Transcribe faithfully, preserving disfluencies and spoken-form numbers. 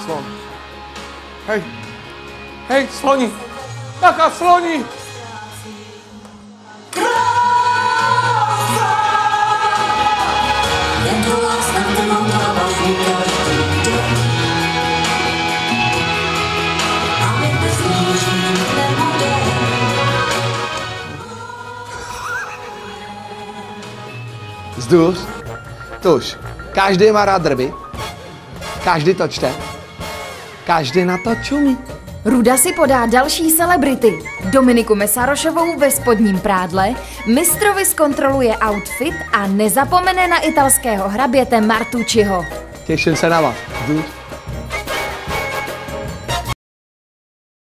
Slon. Hej, hej, sloni, bacha, sloni! Zdůř, tuž, každý má rád drby, každý to čte, každý na to čumí. Ruda si podá další celebrity. Dominiku Mesarošovou ve spodním prádle, mistrovi zkontroluje outfit a nezapomene na italského hraběte Martucciho. Těším se na vás. Zdůř.